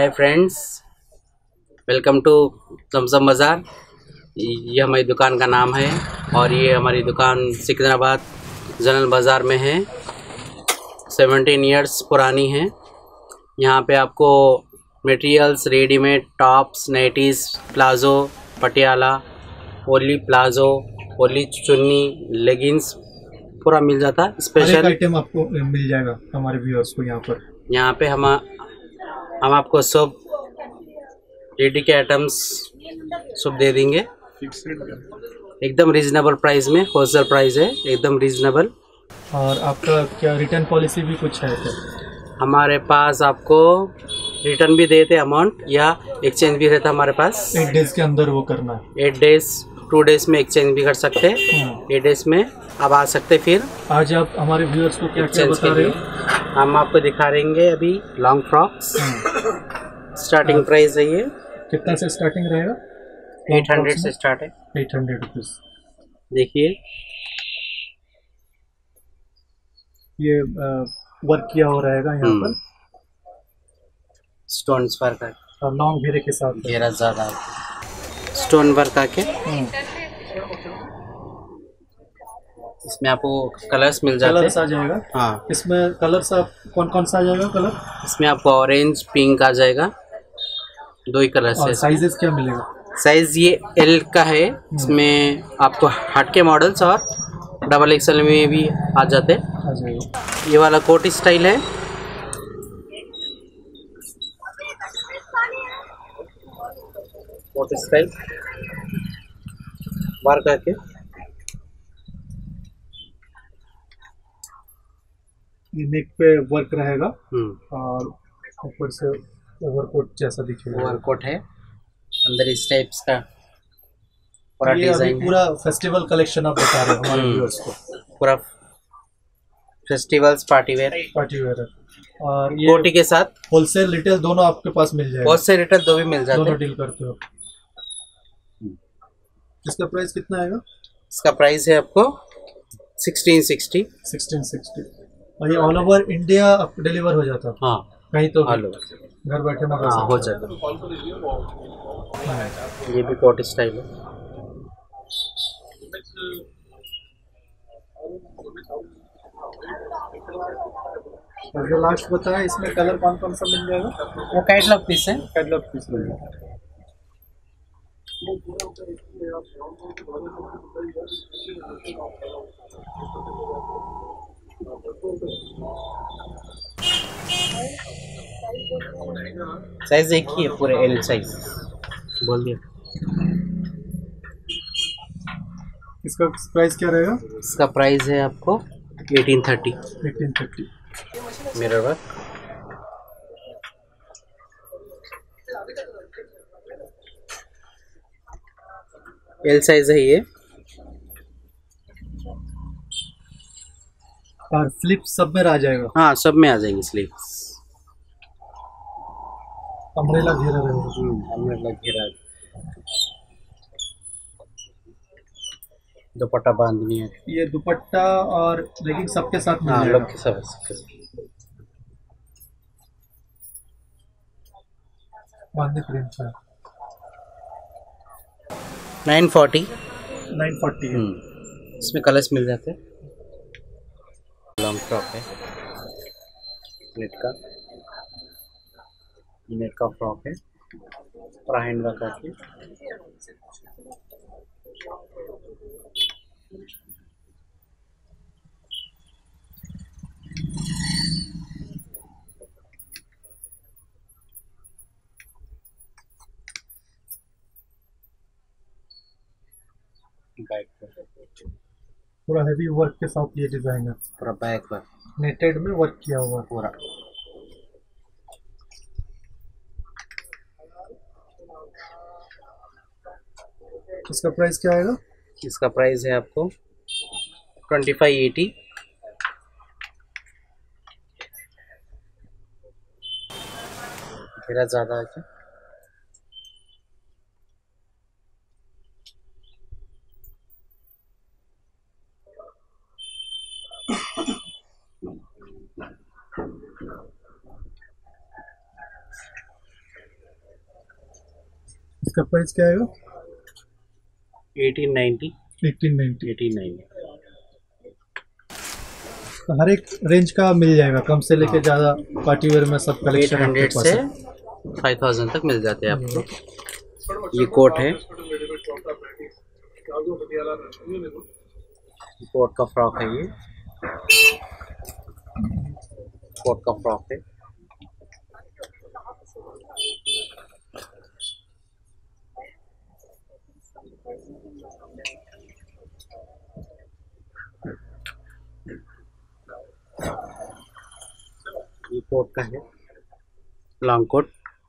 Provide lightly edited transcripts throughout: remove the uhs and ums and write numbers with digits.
Hi friends, welcome to Zamzam Bazaar. ये हमारी दुकान का नाम है और ये हमारी दुकान सिकंदराबाद जनरल बाज़ार में है। 17 इयर्स पुरानी है। यहाँ पे आपको materials, readymade tops, nighties, palazzo, Patiala, ओली प्लाज़ो, ओली चुन्नी, लेगिंग्स पूरा मिल जाता है। स्पेशल आइटम आपको मिल जाएगा हमारे व्यूअर्स को। यहाँ पे हम आपको सब रेडी के आइटम्स सब दे देंगे एकदम रीजनेबल प्राइस में। होलसेल प्राइस है, एकदम रीजनेबल। और आपका क्या रिटर्न पॉलिसी भी कुछ है क्या? हमारे पास आपको रिटर्न भी देते अमाउंट या एक्सचेंज भी रहता हमारे पास। 8 डेज के अंदर वो करना है। 8 डेज 2 डेज में एक्सचेंज भी कर सकते हैं। 8 डेज में आप आ सकते। फिर आज आप हमारे व्यूअर्स को क्या क्या बता रहे हो? हम आपको दिखा रहेंगे अभी लॉन्ग फ्रॉक्स। स्टार्टिंग प्राइस है ये। कितना से स्टार्टिंग रहेगा? 800 से स्टार्ट है। 800 रुपीज़। देखिए ये वर्क किया हो रहेगा यहाँ पर स्टोन्स वर्क और लॉन्ग घेरे के साथ। घेरा ज़्यादा स्टोन वर्क आके इसमें आपको कलर्स मिल जाते हैं। कलर्स आ जाएगा। हाँ, इसमें कलर्स आप कौन कौन सा आ जाएगा कलर? इसमें आपको ऑरेंज पिंक आ जाएगा। 2 ही कलर है। साइजेस क्या मिलेगा? साइज ये एल का है। इसमें आपको हटके मॉडल्स और डबल एक्सएल में भी आ जाते हैं। आ जाएगा। ये वाला कोट स्टाइल है। कोट स्टाइल वर्क करके ये नेक पे वर्क रहेगा और ऊपर से ओवरकोट जैसा दिखेगा। ओवरकोट है, अंदर इस टाइप्स का पूरा ये डिजाइन है। पूरा फेस्टिवल कलेक्शन आप बता रहे हो हमारे व्यूअर्स को। पूरा फेस्टिवल्स पार्टी वेयर और ये कोटी के साथ होलसेल रिटेल दोनों आपके पास मिल जाएगा। होलसेल रिटेल दो भी मिल जाते हैं। दोनों डील करते हो। इसका प्राइस कितना आएगा? इसका प्राइस है आपको 1660। 1660 और ये ऑल ओवर इंडिया डिलीवर हो जाता है। हाँ, कहीं तो ऑल ओवर घर बैठे मंगा हाँ हो सकते जाता। ये भी कोट स्टाइल है। और जो लास्ट बताया इसमें कलर कौन कौन सा मिल जाएगा? वो कैटलॉग पीस है। कैटलॉग पीस मिल जाएगा। साइज एक ही है, पूरे एल साइज बोल दिया। इसका प्राइस क्या रहेगा? इसका प्राइस है आपको 1830। 1830। मिरर वर्क एल साइज है ये। और स्लिप सब में आ जाएगा। हाँ, सब में आ जाएंगे स्लीव्स। अम्ब्रेला घेरा रहेगा। अम्ब्रेला घेरा, दुपट्टा बांधनी है। ये दुपट्टा और लेगिंग सबके साथ मिल हाँ, जाएगा। लोग के सब बांधनी प्रिंट है। 940। 940 है। इसमें कलर्स मिल जाते हैं। लॉन्ग फ्रॉक है, नेट का फ्रॉक है, पूरा हैंड वर्क आती है। बैक पर पूरा हेवी वर्क के साथ ये डिजाइन है। पूरा बैक पर नेटेड में वर्क किया हुआ है पूरा। इसका प्राइस क्या आएगा? इसका प्राइस है आपको 2580। घेरा ज़्यादा है क्या? इसका प्राइस क्या आएगा? 1890। 1890। तो हर एक रेंज का मिल जाएगा, कम से लेके ज़्यादा पार्टी वेयर में सब कलेक्शन 800 से 5000 तक मिल जाते हैं आपको। ये कोट है, कोट का फ्रॉक है। ये कोट का फ्रॉक है। ये कोट का है, लॉन्ग कोट।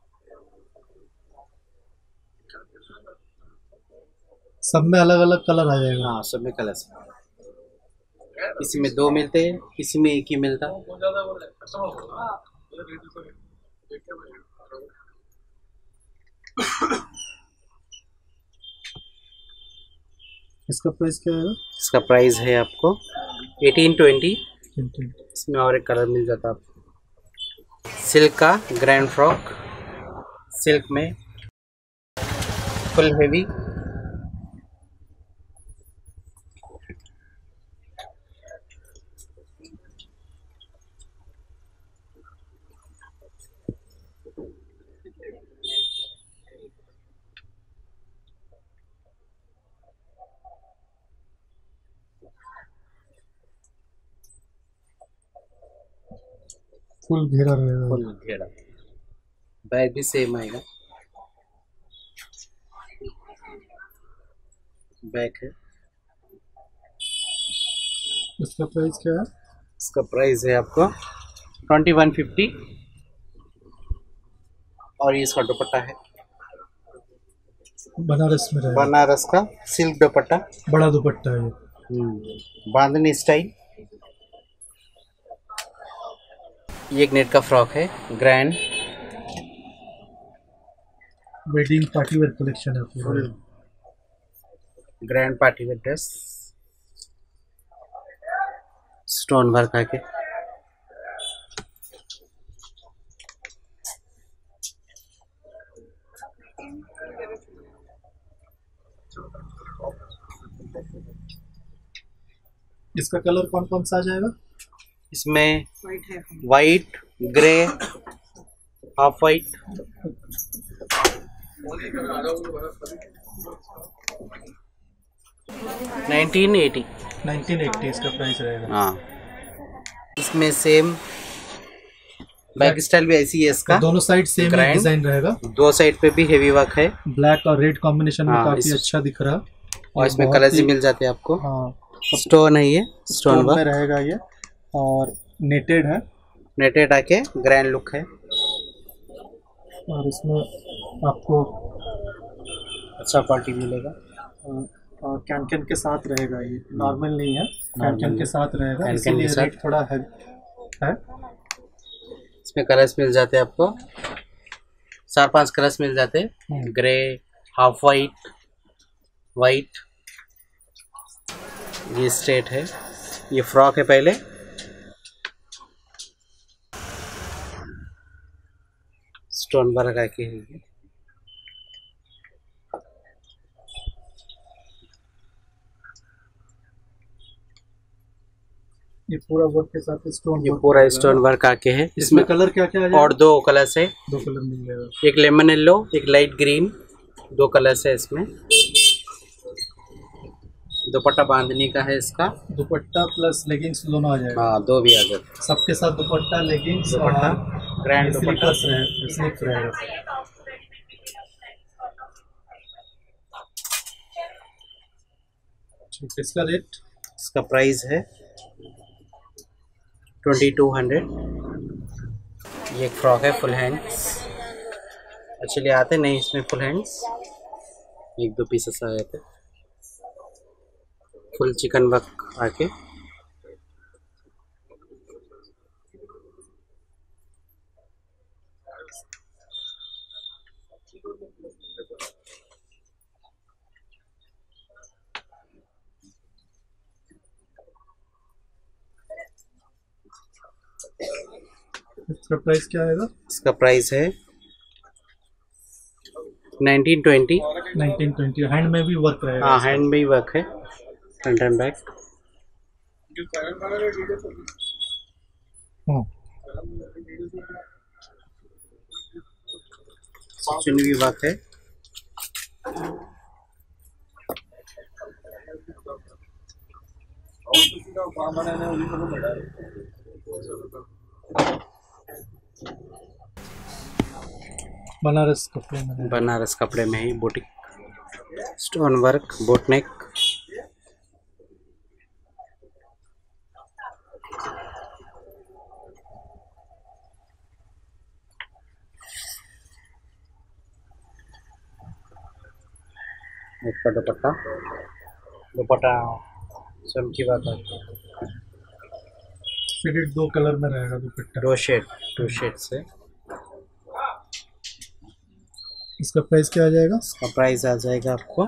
सब में अलग अलग कलर आ जाएगा। हाँ, सब में कलर है। किसी में 2 मिलते हैं, किसी में 1 ही मिलता। इसका प्राइस क्या है? इसका प्राइस है आपको 1820। इसमें और एक कलर मिल जाता है आपको। सिल्क का ग्रैंड फ्रॉक, सिल्क में फुल हेवी। फुल घेरा रहेगा। फुल घेरा। बैग भी सेम आएगा। बैग है। इसका प्राइस क्या है? इसका प्राइस है आपको 2150। और ये इसका दुपट्टा है, बनारस में रहेगा। बनारस का सिल्क दुपट्टा, बड़ा दुपट्टा है ये। बांधनी स्टाइल। ये एक नेट का फ्रॉक है, grand wedding party wear collection है पूरा। Grand party wear dress, stone work आके। इसका कलर कौन कौन सा आ जाएगा? इसमें वाइट, ग्रे, हाफ वाइट। 1980। 1980 इसका प्राइस रहेगा। हाँ, इसमें सेम बैक स्टाइल भी ऐसी है इसका। दोनों साइड सेम डिजाइन रहेगा। 2 साइड पे भी हेवी वर्क है। ब्लैक और रेड कॉम्बिनेशन में काफी अच्छा दिख रहा है। और इसमें कलर्स भी मिल जाते हैं आपको। हाँ, स्टोन है, ये स्टोन में रहेगा ये। और नेटेड है, नेटेड आके ग्रैंड लुक है। और इसमें आपको अच्छा क्वालिटी मिलेगा। और कैन के साथ रहेगा। ये नॉर्मल नहीं है, कैन के साथ रहेगा, इसलिए रेट थोड़ा है। इसमें कलर्स मिल जाते हैं आपको, 4-5 कलर्स मिल जाते हैं। Grey, half white, white. ये स्ट्रेट है, ये फ्रॉक है। पहले स्टोन वर्क आके है। ये पूरा वर्क के साथ स्टोन, ये पूरा स्टोन वर्क आके है। इसमें कलर क्या क्या है? और 2 कलर्स है। 2 कलर मिल जाएगा। एक लेमन येलो, एक लाइट ग्रीन। 2 कलर्स है इसमें। दुपट्टा बांधनी का है इसका। दुपट्टा प्लस लेगिंग्स दोनों आ जाएगा। हाँ, 2 भी आ जाए। सबके साथ दुपट्टा, लेगिंग्स, दुपट्टा, ग्रैंड दुपट्टा रहेगा। इसका रेट, इसका प्राइस है 2200। ये एक फ्रॉक है फुल हैंड्स। एक्चुअली आते नहीं इसमें फुल हैंड्स, 1-2 पीसेस आए थे। फुल चिकन वर्क आके। इसका प्राइस क्या आएगा? इसका प्राइस है 1920 हैंड में भी वर्क रहेगा। हाँ, हैंड में ही वर्क है, फ्रंट एंड बैक। भी वर्क है। बनारस कपड़े में ही बुटीक, स्टोन वर्क, बोटनेक। इसका दुपट्टा चमकी बात है। दो कलर में रहेगा दुपट्टा, टू शेड से। इसका प्राइस क्या आ जाएगा? इसका प्राइस आ जाएगा आपको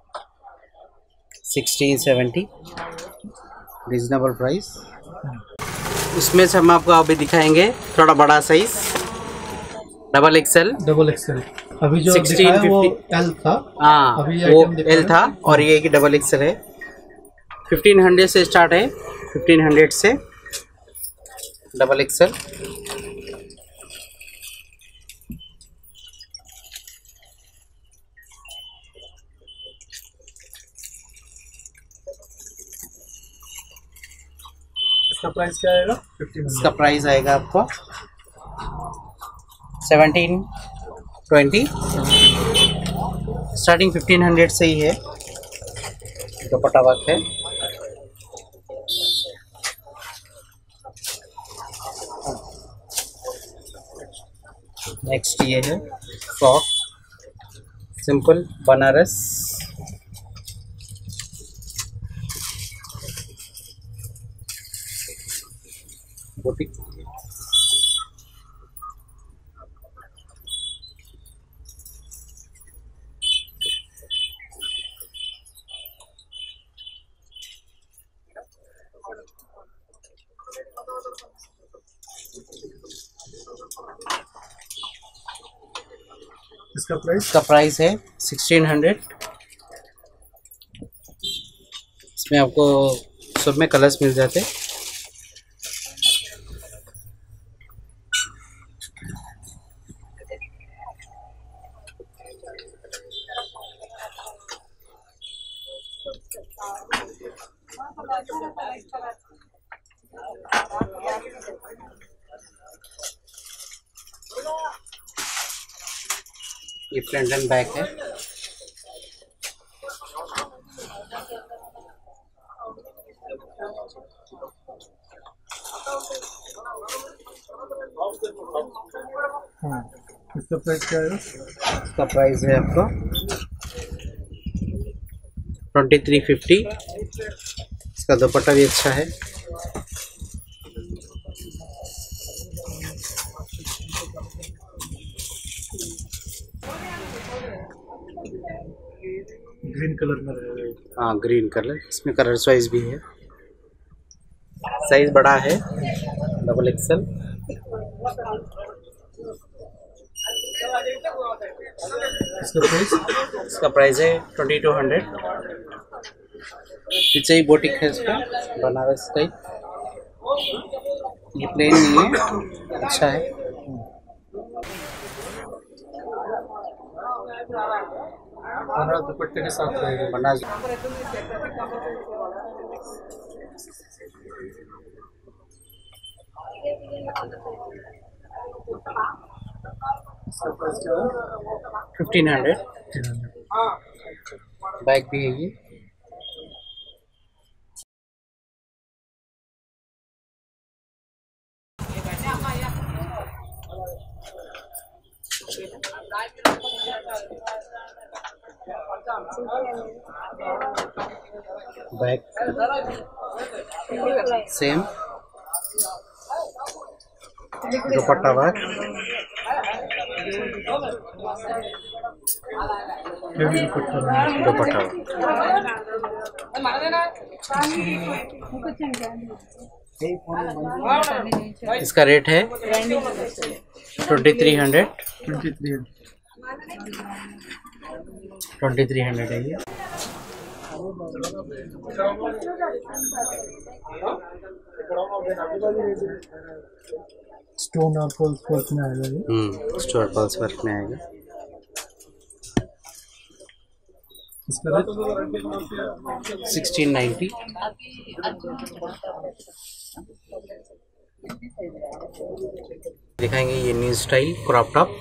1670, रीजनेबल प्राइस। इसमें से हम आपको अभी दिखाएंगे थोड़ा बड़ा साइज, डबल एक्सेल। अभी जो दिखाया वो एल था। हाँ, वो एल था और ये कि डबल एक्सेल है। 1500 से स्टार्ट है, 1500 से डबल एक्सेल। इसका प्राइस क्या आएगा? 1500। इसका प्राइस आएगा आपको 1720, स्टार्टिंग 1500 से ही है। दुपट्टा वर्क है। नेक्स्ट ये है फ्रॉक, सिंपल बनारस। बुटीक, इसका प्राइस है 1600। इसमें आपको सब में कलर्स मिल जाते हैं। ये फ्रंट एंड बैक है। इसका प्राइस क्या है? इसका प्राइस है आपको 2350। इसका दुपट्टा भी अच्छा है। ग्रीन कलर में रहेगा। हाँ, ग्रीन कलर। इसमें कलर साइज भी है, साइज बड़ा है, डबल एक्सेल। इसका प्राइस है 2200। पीछे ही बोटिक है इसका, बनारस टाइप। ये प्लेन नहीं है, अच्छा है। दुपट्टे के साथ रहेगा। बनारस इसका प्राइस क्या है? 1500। बैग भी है ये। बैग सेम, दुपट्टा वर्क। दुपट्टा इसका रेट है 2300। 2300 है ये। स्टोन और पल्स वर्क में आएगा ये। स्टोन पल्स वर्क में आएगा। इसका रेट 1690। दिखाएंगे ये new style crop top.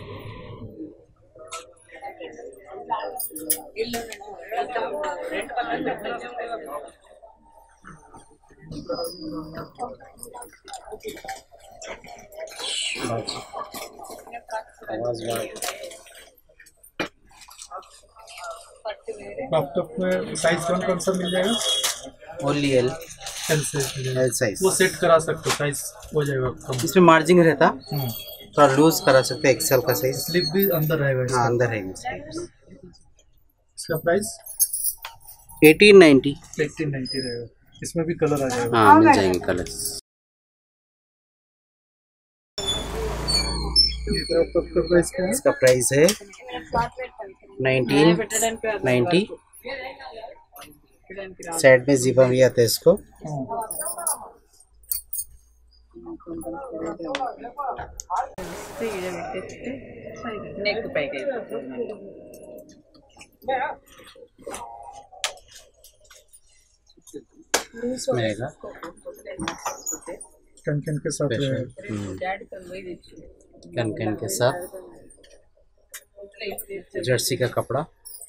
Crop top में साइज कौन सा मिल जाएगा? Only L size. वो सेट करा सकते हो, साइज हो जाएगा कम। इसमें मार्जिन रहता, थोड़ा लूज करा सकते हैं। एक्सेल का साइज। स्लिप भी अंदर रहेगा। हाँ अंदर है। इसका प्राइस 1890 रहेगा। इसमें भी कलर आ जाएगा। हाँ मिल जाएंगे कलर। प्राइस क्या है? इसका प्राइस है 1990। साइड में जीपा भी आता है इसको। इसमें आएगा कैन के साथ कैन के साथ जर्सी का कपड़ा।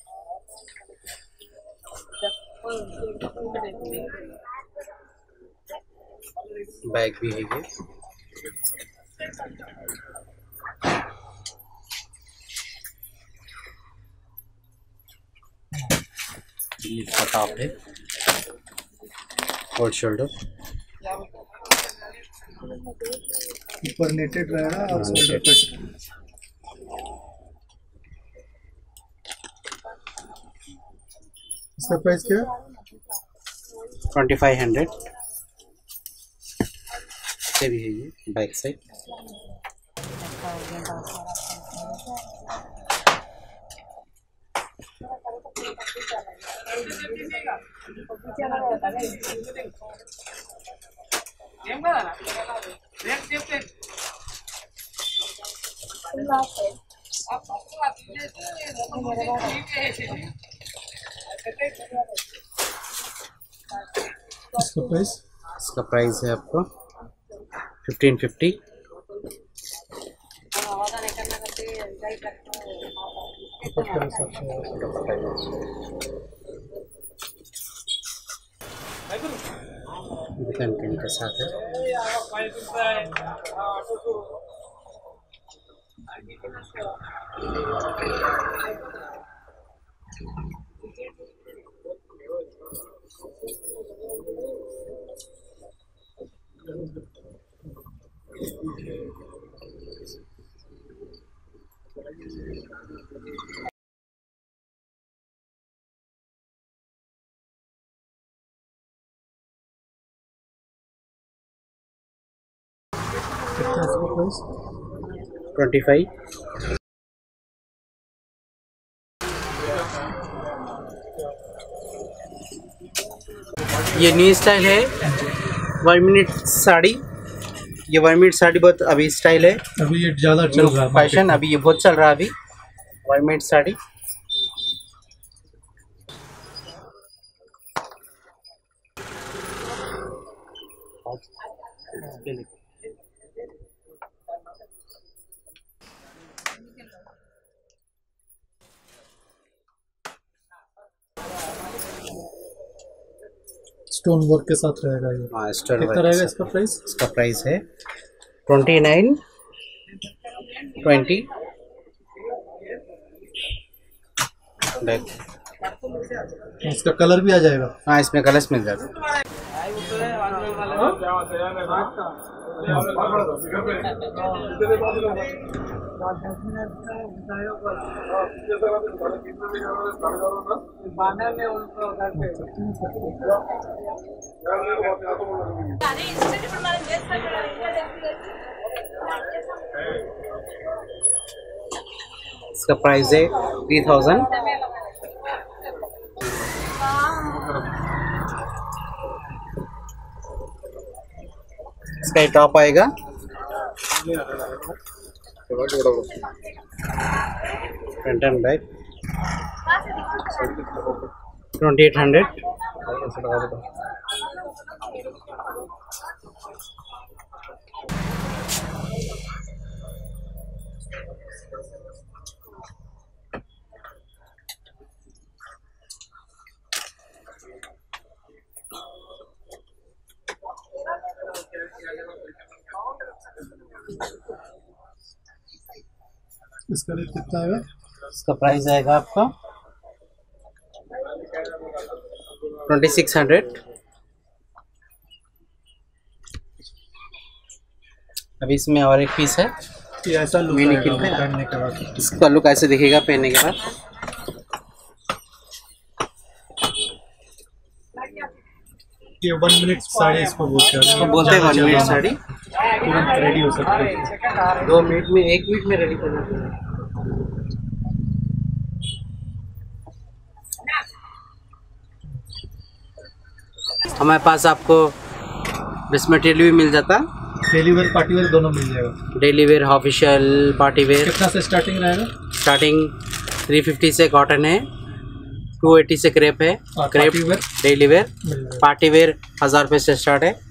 बैग भी है ये। इसका टॉप है और शोल्डर। ऊपर नेटेड रहेगा और शोल्डर कट। इसका प्राइस क्या है? 2500 से भी है ये बैक साइड। इसका प्राइस है आपको 1550। कैन के साथ है। कितना इसका प्राइस? 25। ये न्यू स्टाइल है 1 मिनट साड़ी। ये 1 मिनट साड़ी बहुत अभी स्टाइल है। अभी ये ज़्यादा चल रहा है फैशन। अभी ये बहुत चल रहा है अभी 1 मिनट साड़ी। स्टोन वर्क के साथ रहेगा ये। हाँ स्टोन कितना रहेगा इसका प्राइस? इसका प्राइस है 2920। इसका कलर भी आ जाएगा। हाँ इसमें कलर्स मिल जाएगा। इसका प्राइस है 3000। इसका टॉप आएगा फ्रंट एंड बैक 2800। इसका रेट कितना आएगा? इसका प्राइस आएगा आपका 2600। अभी इसमें और एक पीस है, ये ऐसा लुक मिनी आएगा किट में। पहनने के बाद। इसका लुक ऐसे दिखेगा पहनने के बाद। ये 1 मिनट साड़ी इसको बोलते हैं। इसको बोलते हैं 1 मिनट साड़ी। तुरंत रेडी हो सकती है। 2 मिनट में, 1 मिनट में रेडी करना चाहिए। हमारे पास आपको ड्रेस मटेरियल भी मिल जाता है, डेली वेयर पार्टी वेयर दोनों मिल जाएगा। Daily wear, official, party wear. कितना से स्टार्टिंग रहेगा? स्टार्टिंग 350 से कॉटन है, 280 से क्रेप है। Crepe party wear daily wear, मिल जाएगा। पार्टी वेयर 1000 रुपये से स्टार्ट है।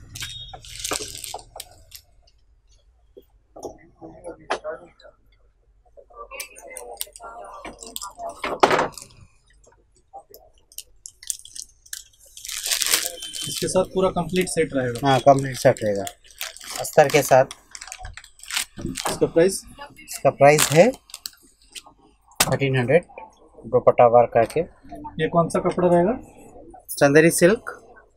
इसके साथ पूरा कंप्लीट सेट रहेगा। हाँ, कंप्लीट सेट रहेगा अस्तर के साथ। इसका प्राइस? इसका प्राइस है 1300। दुपट्टा वर्क करके। ये कौन सा कपड़ा रहेगा? चंदेरी सिल्क।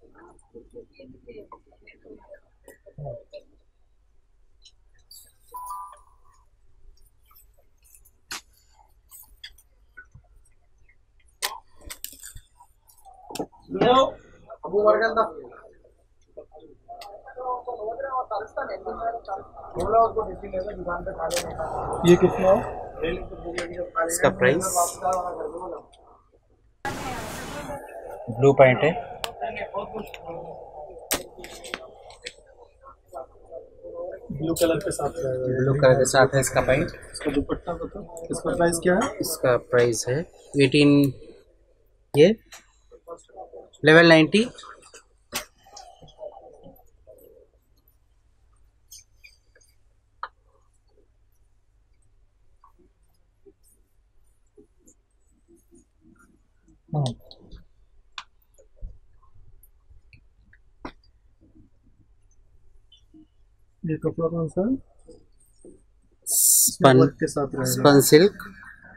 ये कितना है? इसका प्राइस ब्लू पैंट है। ब्लू कलर के साथ रहेगा। ब्लू कलर के साथ है इसका पैंट। इसका दुपट्टा बताओ, इसका प्राइस क्या है? इसका प्राइस है 18, ये लेवल 90। ये कपड़ा कौन सा है? स्पन वर्क के साथ रहेगा। Spun silk.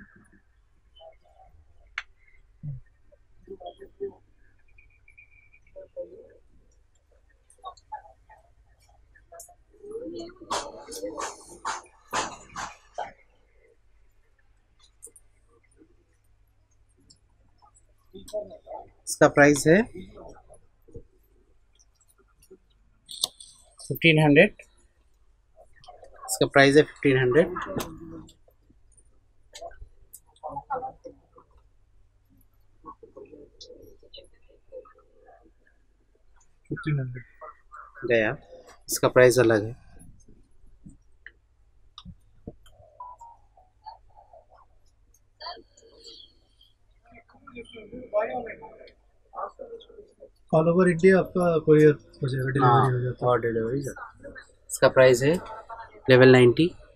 इसका प्राइस है 1500। इसका प्राइस है 1500। गया, इसका प्राइस अलग है। ऑल ओवर इंडिया आपका कोरियर हो जाएगा, डिलीवरी हो जाता है। और डिलीवरी। इसका प्राइस है लेवल 90।